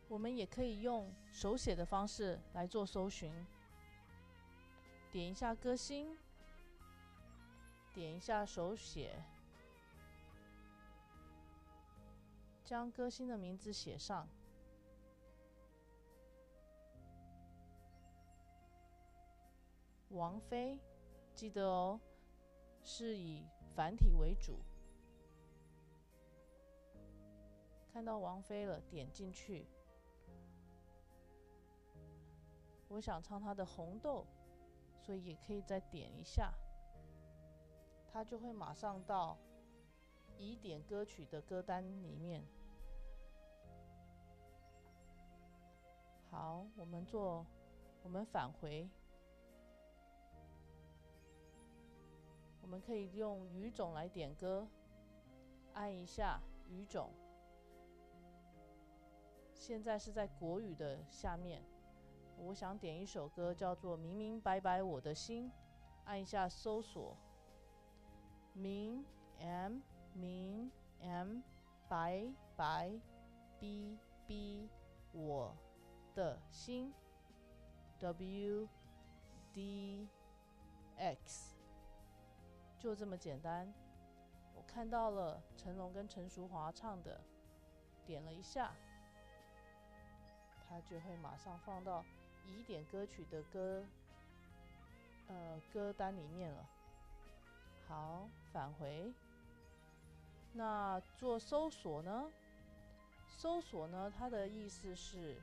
我们也可以用手写的方式来做搜寻，点一下歌星，点一下手写，将歌星的名字写上。王菲，记得哦，是以繁体为主。看到王菲了，点进去。我想唱她的《红豆》，所以也可以再点一下，它就会马上到已点歌曲的歌单里面。好，我们返回。我们可以用语种来点歌，按一下语种。现在是在国语的下面，我想点一首歌叫做《明明白白我的心》，按一下搜索，明 白白 b 我的心 WDX， 就这么简单。我看到了成龙跟陈淑桦唱的，点了一下，它就会马上放到已点歌曲的歌单里面了。好，返回。那做搜索呢？搜索呢，它的意思是，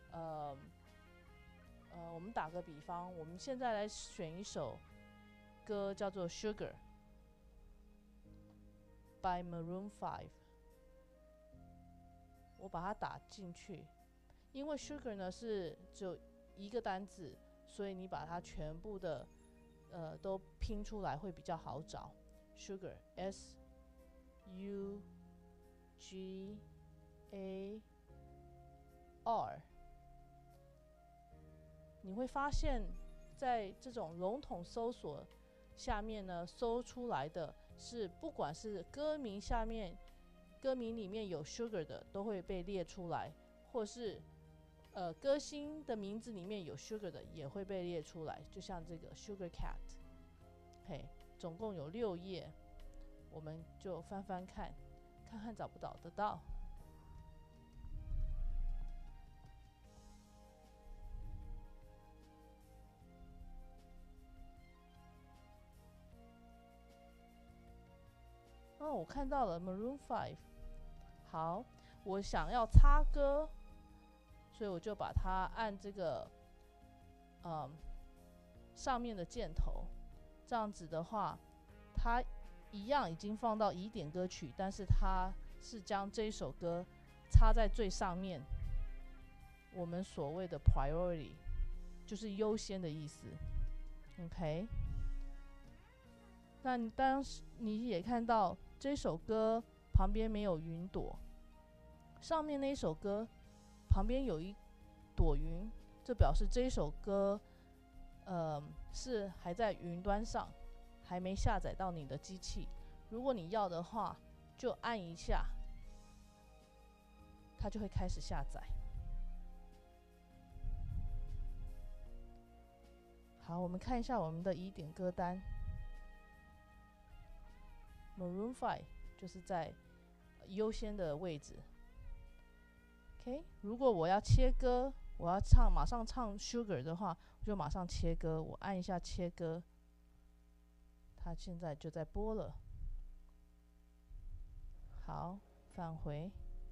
我们打个比方，我们现在来选一首歌，叫做《Sugar》by Maroon 5。我把它打进去，因为 Sugar 呢是只有一个单字，所以你把它全部的都拼出来会比较好找。Sugar SUGAR， 你会发现在这种笼统搜索下面呢，搜出来的是不管是歌名里面有 Sugar 的都会被列出来，或是歌星的名字里面有 Sugar 的也会被列出来，就像这个 Sugar Cat。嘿，总共有6页，我们就翻翻看，看看找不找得到。哦，我看到了 Maroon 5。好，我想要插歌，所以我就把它按这个上面的箭头，这样子的话，它一样已经放到已点歌曲，但是它是将这一首歌插在最上面，我们所谓的 priority 就是优先的意思。 OK， 那当时你也看到这首歌旁边没有云朵，上面那一首歌旁边有一朵云，这表示这一首歌是还在云端上，还没下载到你的机器。如果你要的话，就按一下，它就会开始下载。好，我们看一下我们的已点歌单。Maroon 5就是在优先的位置。OK， 如果我要切歌，我要马上唱 Sugar 的话，我就马上切歌，我按一下切歌，它现在就在播了。好，返回。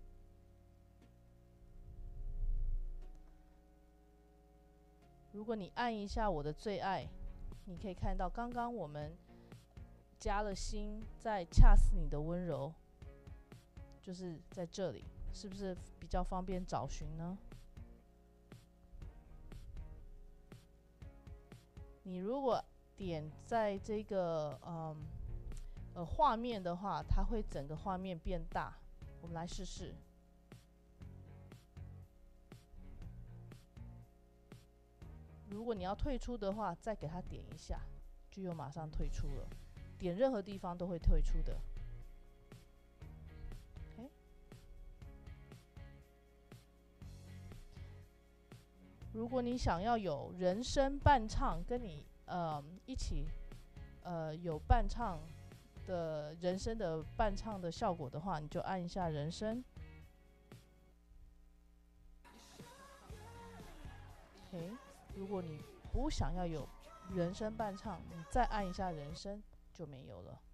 如果你按一下我的最爱，你可以看到刚刚我们加了心，在恰似你的温柔，就是在这里，是不是比较方便找寻呢？你如果点在这个画面的话，它会整个画面变大。我们来试试。如果你要退出的话，再给它点一下，就又马上退出了。点任何地方都会退出的。OK， 如果你想要有人声伴唱，跟你一起有伴唱的人声的伴唱的效果的话，你就按一下人声。OK， 如果你不想要有人声伴唱，你再按一下人声就没有了。